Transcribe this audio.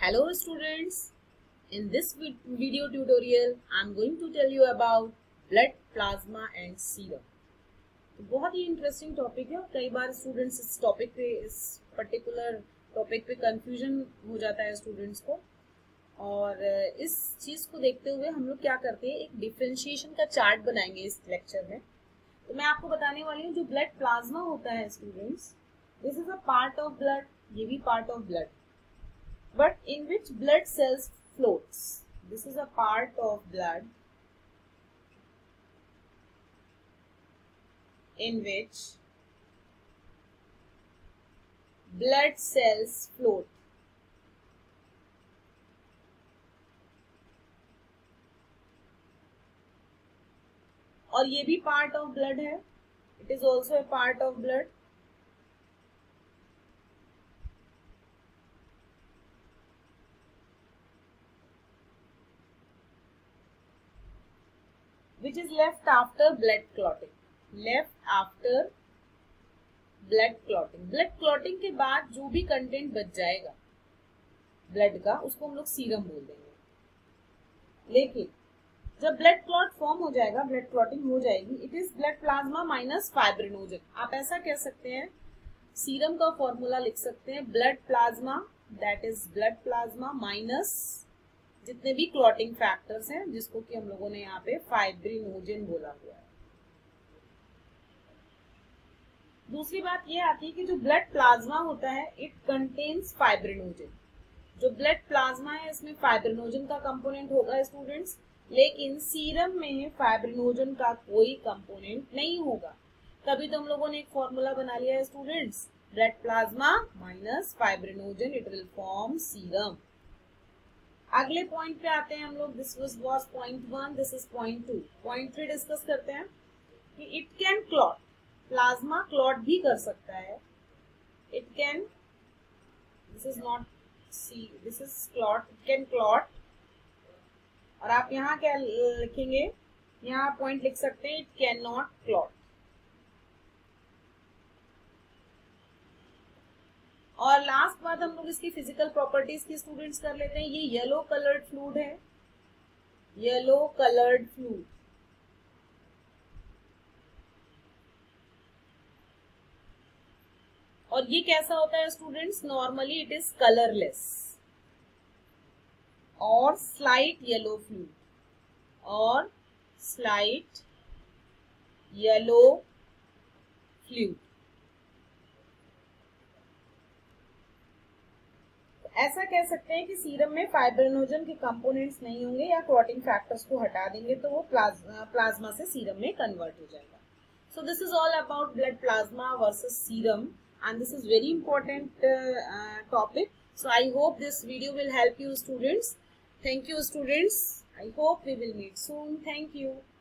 Hello students, in this video tutorial I am going to tell you about blood, plasma and serum. तो बहुत ही interesting topic है और कई बार students इस पर्टिकुलर टॉपिक पे कंफ्यूजन हो जाता है स्टूडेंट्स को। और इस चीज़ को देखते हुए हम लोग क्या करते हैं, एक डिफरेंशिएशन का चार्ट बनाएंगे इस लेक्चर में। तो मैं आपको बताने वाली हूँ जो ब्लड प्लाज्मा होता है students, this is a part of blood, ये भी part of blood, but in which blood cells floats. This is a part of blood in which blood cells float. और ये भी पार्ट ऑफ ब्लड है, it is also a part of blood. Which is left after blood clotting. Left after blood clotting. Blood clotting के बाद जो भी content बच जाएगा ब्लड का, उसको हम लोग सीरम बोल देंगे। लेकिन जब ब्लड क्लॉट फॉर्म हो जाएगा, ब्लड क्लॉटिंग हो जाएगी, it is blood plasma minus fibrinogen. आप ऐसा कह सकते हैं, सीरम का फॉर्मूला लिख सकते हैं, blood plasma, that is blood plasma minus जितने भी क्लॉटिंग फैक्टर्स हैं, जिसको कि हम लोगों ने यहाँ पे फाइब्रिनोजन बोला हुआ है। दूसरी बात ये आती है कि जो ब्लड प्लाज्मा होता है, इट कंटेन्स फाइब्रिनोजन। जो ब्लड प्लाज्मा है इसमें फाइब्रिनोजन का कंपोनेंट होगा स्टूडेंट्स, लेकिन सीरम में फाइब्रिनोजन का कोई कंपोनेंट नहीं होगा। तभी तो हम लोगों ने एक फॉर्मूला बना लिया है students, blood plasma minus fibrinogen, it will form serum. अगले पॉइंट पे आते हैं हम लोग, this was point 1, this is point 2। Point 3 discuss करते हैं कि it can clot, plasma clot भी कर सकता है। It can, this is not see, this is clot, it can clot. और आप यहाँ क्या लिखेंगे, यहाँ पॉइंट लिख सकते हैं, इट कैन नॉट क्लॉट। और लास्ट बात हम लोग इसकी फिजिकल प्रॉपर्टीज की स्टूडेंट्स कर लेते हैं। ये येलो कलर्ड फ्लूइड है, येलो कलर्ड फ्लूइड। और ये कैसा होता है students, normally it is colourless और स्लाइट येलो फ्लूइड, और स्लाइट येलो फ्लूइड। ऐसा कह सकते हैं कि सीरम में फाइब्रिनोजन के कंपोनेंट्स नहीं होंगे या क्लॉटिंग फैक्टर्स को हटा देंगे तो वो प्लाज्मा से सीरम में कन्वर्ट हो जाएगा। So this is all about blood plasma versus serum and this is very important topic. So I hope this video will help you students. Thank you students, I hope we will meet soon. Thank you.